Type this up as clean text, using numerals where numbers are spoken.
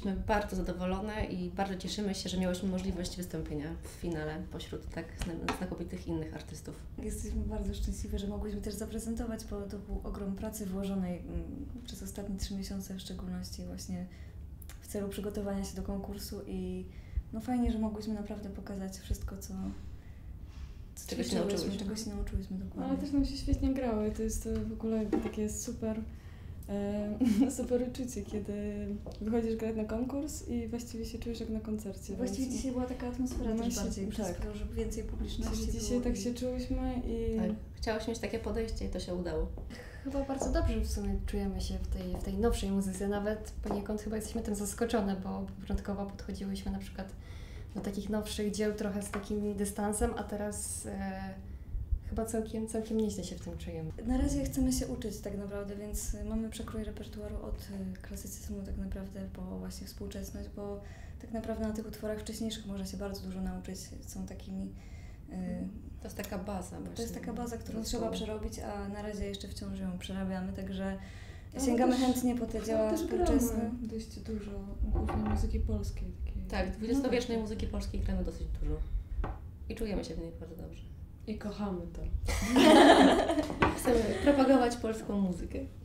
jesteśmy bardzo zadowolone i bardzo cieszymy się, że miałyśmy możliwość wystąpienia w finale pośród tak znakomitych innych artystów. Jesteśmy bardzo szczęśliwe, że mogłyśmy też zaprezentować, bo to był ogrom pracy włożonej przez ostatnie 3 miesiące, w szczególności właśnie w celu przygotowania się do konkursu i no fajnie, że mogłyśmy naprawdę pokazać wszystko, czego się nauczyłyśmy. Czego się nauczyłyśmy dokładnie. Ale też nam się świetnie grało i to jest w ogóle takie super uczucie, kiedy wychodzisz grać na konkurs i właściwie się czujesz jak na koncercie. Właściwie dzisiaj była taka atmosfera też bardziej, przez tak. to, że więcej publiczności Dzisiaj było tak się czułyśmy i... Tak. Chciałaś mieć takie podejście i to się udało. Chyba bardzo dobrze w sumie czujemy się w tej nowszej muzyce, nawet poniekąd chyba jesteśmy tym zaskoczone, bo początkowo podchodziłyśmy na przykład do takich nowszych dzieł trochę z takim dystansem, a teraz chyba całkiem nieźle się w tym czujemy. Na razie chcemy się uczyć tak naprawdę, więc mamy przekrój repertuaru od klasycyzmu tak naprawdę po właśnie współczesność, bo tak naprawdę na tych utworach wcześniejszych można się bardzo dużo nauczyć. Są takimi... To jest taka baza. To jest taka baza, którą trzeba przerobić, a na razie jeszcze wciąż ją przerabiamy, także Ale sięgamy też- chętnie po te dzieła współczesne. gramy dość dużo, głównie muzyki polskiej. Takiej. Tak, XX-wiecznej muzyki polskiej gramy dosyć dużo. I czujemy się w niej bardzo dobrze. I kochamy to. Chcemy propagować polską muzykę.